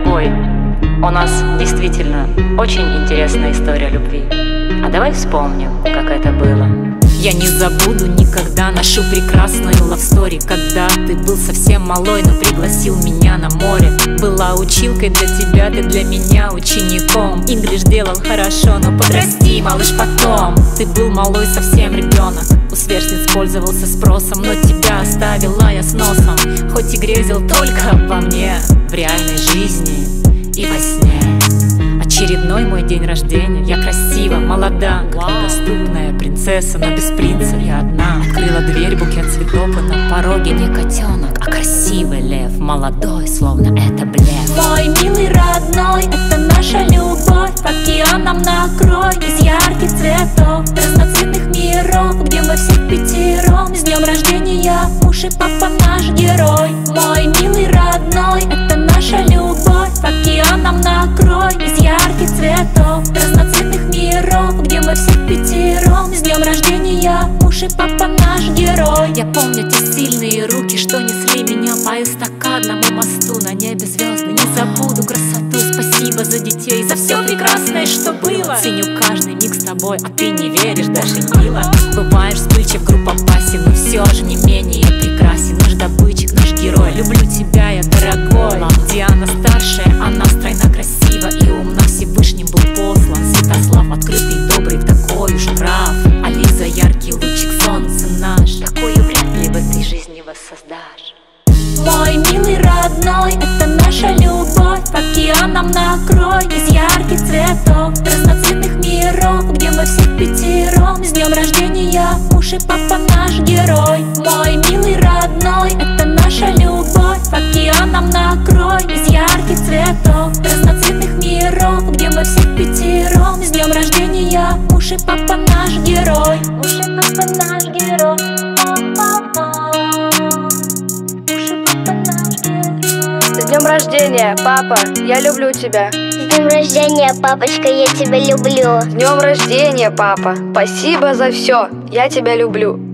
Дорогой, у нас действительно очень интересная история любви. А давай вспомним, как это было. Я не забуду никогда нашу прекрасную лавстори, когда ты был совсем малой, но пригласил меня на море. Была училкой для тебя, ты для меня учеником. Инглиш делал хорошо, но подрасти, малыш, потом. Ты был малой, совсем ребенок, у сверстниц пользовался спросом, но тебя оставила я с носом. Хоть и грезил только обо мне в реальной жизни и во сне. Очередной мой день рождения, я красива, молода, как доступная принцесса, но без принца я одна. Открыла дверь, букет цветов, и на пороге не котенок, а красивый лев, молодой, словно это блеф. Мой милый родной, это наша любовь, океаном накрой из ярких цветов, разноцветных миров, где мы все пятером. С днем рождения, муж и папа наш герой. Мой милый родной, это наша любовь, океаном накрой из ярких цветов, разноцветных миров, где мы все пятером. С днем рождения, муж и папа наш герой. Я помню те сильные руки, что несли меня по эстакадному мосту. На небе звезды, не забуду красоту. Спасибо за детей, за все прекрасное, что было. Ценю каждый миг с тобой, а ты не веришь, даже мило. Бываешь вспыльчив, группа пассив, но все же не менее прекрасен наш добытчик, наш герой. Люблю тебя, я дорогой. Диана старшая, она стройна, красива и умна. Всевышним был послан Святослав, открытый, добрый, такой уж прав. А Лиза яркий лучик солнца наш, такую вряд ли в этой жизни воссоздашь. Мой милый родной, это наша любовь, океаном накрой из ярких цветов, разноцветных миров, где мы все пятером. С днем рождения, муж и папа наш герой. Мой милый родной, это наша любовь, океаном накрой из ярких цветов, разноцветных миров, где мы все пятером. С днем рождения, муж и папа наш герой. Муж и папа наш герой. С днем рождения, папа, я люблю тебя. С днем рождения, папочка, я тебя люблю. С днем рождения, папа, спасибо за все, я тебя люблю.